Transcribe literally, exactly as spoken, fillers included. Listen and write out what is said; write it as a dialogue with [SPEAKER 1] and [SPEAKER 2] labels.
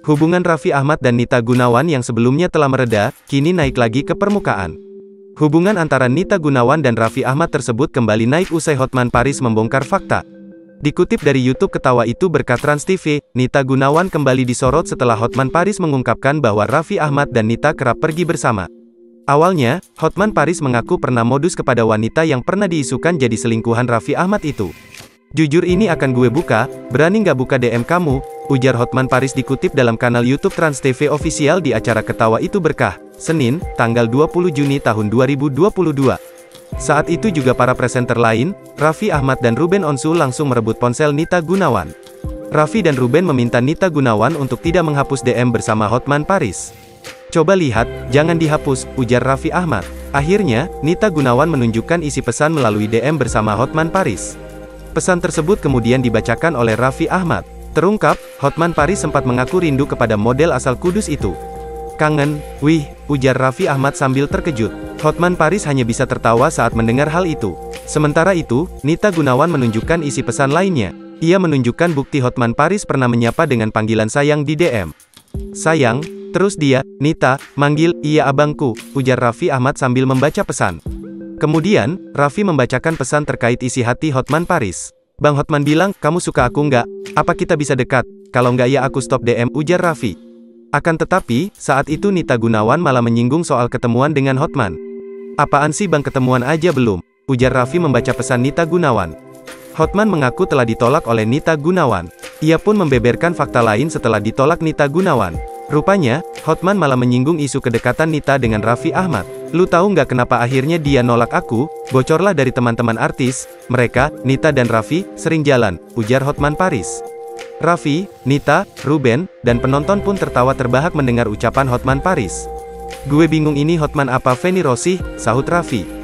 [SPEAKER 1] Hubungan Raffi Ahmad dan Nita Gunawan yang sebelumnya telah mereda, kini naik lagi ke permukaan. Hubungan antara Nita Gunawan dan Raffi Ahmad tersebut kembali naik usai Hotman Paris membongkar fakta. Dikutip dari YouTube Ketawa Itu berkat Trans T V, Nita Gunawan kembali disorot setelah Hotman Paris mengungkapkan bahwa Raffi Ahmad dan Nita kerap pergi bersama. Awalnya, Hotman Paris mengaku pernah modus kepada wanita yang pernah diisukan jadi selingkuhan Raffi Ahmad itu. "Jujur ini akan gue buka, berani nggak buka D M kamu?" ujar Hotman Paris dikutip dalam kanal YouTube Trans T V Official di acara Ketawa Itu Berkah, Senin, tanggal dua puluh Juni tahun dua ribu dua puluh dua. Saat itu juga para presenter lain, Raffi Ahmad dan Ruben Onsu langsung merebut ponsel Nita Gunawan. Raffi dan Ruben meminta Nita Gunawan untuk tidak menghapus D M bersama Hotman Paris. "Coba lihat, jangan dihapus," ujar Raffi Ahmad. Akhirnya, Nita Gunawan menunjukkan isi pesan melalui D M bersama Hotman Paris. Pesan tersebut kemudian dibacakan oleh Raffi Ahmad. Terungkap, Hotman Paris sempat mengaku rindu kepada model asal Kudus itu. "Kangen, wih," ujar Raffi Ahmad sambil terkejut. Hotman Paris hanya bisa tertawa saat mendengar hal itu. Sementara itu, Nita Gunawan menunjukkan isi pesan lainnya. Ia menunjukkan bukti Hotman Paris pernah menyapa dengan panggilan sayang di D M. "Sayang," terus dia, "Nita, manggil, iya abangku," ujar Raffi Ahmad sambil membaca pesan. Kemudian, Raffi membacakan pesan terkait isi hati Hotman Paris. "Bang Hotman bilang, kamu suka aku nggak? Apa kita bisa dekat? Kalau nggak ya aku stop D M," ujar Raffi. Akan tetapi, saat itu Nita Gunawan malah menyinggung soal ketemuan dengan Hotman. "Apaan sih bang, ketemuan aja belum?" ujar Raffi membaca pesan Nita Gunawan. Hotman mengaku telah ditolak oleh Nita Gunawan. Ia pun membeberkan fakta lain setelah ditolak Nita Gunawan. Rupanya, Hotman malah menyinggung isu kedekatan Nita dengan Raffi Ahmad. "Lu tahu nggak kenapa akhirnya dia nolak aku? Bocorlah dari teman-teman artis, mereka, Nita dan Raffi, sering jalan," ujar Hotman Paris. Raffi, Nita, Ruben, dan penonton pun tertawa terbahak mendengar ucapan Hotman Paris. "Gue bingung ini Hotman apa Feni Rosih," sahut Raffi.